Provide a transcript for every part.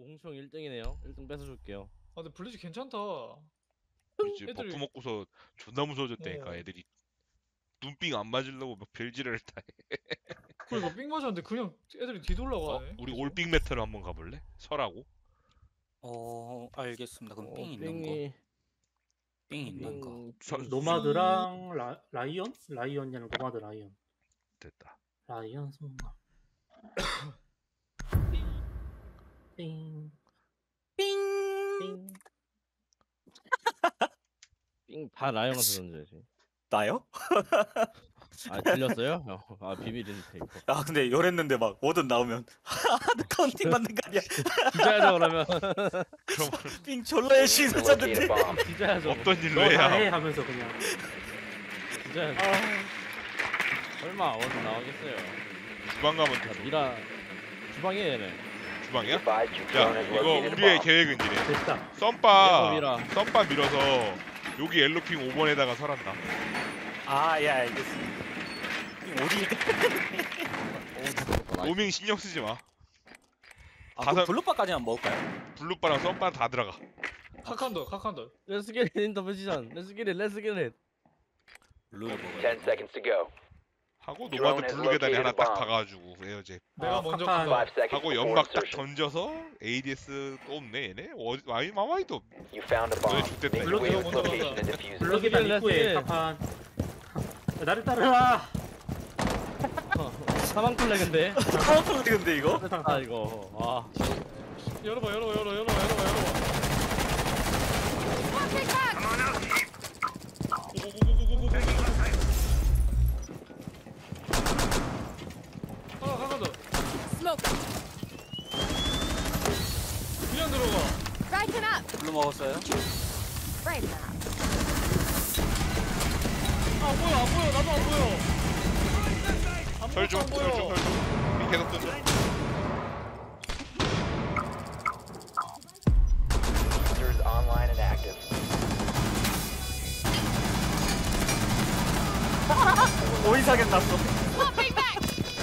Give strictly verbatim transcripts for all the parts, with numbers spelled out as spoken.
웅총 일 등이네요. 일 등 뺏어줄게요. 아 근데 블리즈 괜찮다. 이제 애들이- 버프 먹고서 존나 무서워졌다니까. 어. 애들이 눈빙 안 맞으려고 막 별지랄을 다 해. 그러니까 삥 맞았는데 그냥 애들이 뒤돌아가네. 어? 우리 올빙 메타로 한번 가볼래? 설하고? 어 알겠습니다. 그럼 어, 삥 있는 거, 삥이 삥 있는 거. 삥, 서- 삥. 노마드랑 라, 라이언? 라이언이 아니라 노마드 라이언. 됐다. 라이언 손마. 삥. 삥. 삥. 삥다 라이언한테 던져야지. 나요? 아 들렸어요? 어, 아 비밀인데 이거. 아 근데 열했는데 막 워든 나오면 하드 카운팅 맞는 거 아니야? 뒤져야죠 그러면. 그럼 삥 졸라 열심히 던졌는데. 뒤져야죠. 없던 일로 너 다 해 해야. 하면서 그냥. 뒤져야죠. 설마 어디 나오겠어요. 주방 가면 야, 돼. 미라 주방에 얘네. 주방이야? 야, 이거 우리의 계획은 이래. 됐다. 썸바, 미라. 썸바 밀어서 여기 엘로핑 오 번에다가 설한다. 아예 알겠습니다. 삥 어디? 로밍 신경 쓰지 마. 아 다섯- 그럼 블루바까지만 먹을까요? 블루바랑 썸바 다 들어가. 카칸더 카칸더. Let's get it in the position. Let's get it. Let's get it. 블루를 먹어야 Ten 돼. seconds to go. 하고 Drone 노마드 has 블루 계단에 하나 located 딱 a bomb. 박아가지고 에어제. 내가 아, 먼저 카칸. 간다. Five seconds 하고 before 연막 딱 insertion. 던져서 에이디에스 또 없네 얘네. 어, 와이 마와이도 You found a bomb. 너네 죽겠다, Make 이거. your way to 먼저 its location 간다. and defuse it. 블럭 계단 렛츠 입구에 렛츠. 카판. 야, 나를 따르라. 사망 플래그인데. 카운터 근데 이거? 아 이거. 아. 열어봐 열어봐 열어 열어봐 열어봐 열어봐. 하나 카칸더. Smoke. 그냥 들어가. Right him up. 블루 먹었어요? Right him up. 아, 안 보여 안 보여 나도 안 보여. 설중, 안 보여. 설중, 설중. 이 계속 던져. Users online and active. 어이사겐 났어. Popping back.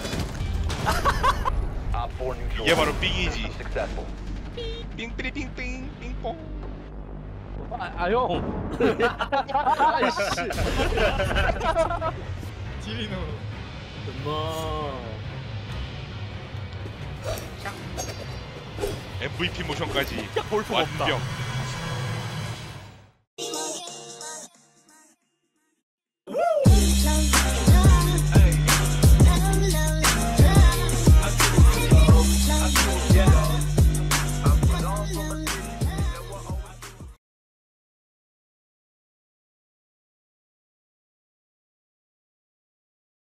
Op four neutral. 이게 바로 삥이지. Successful. 삥삐리삥삥 삥뽕. 아, 아 형. 아이씨. 지리노. 엄마. 엠브이피 모션까지 볼품 없다. 완벽.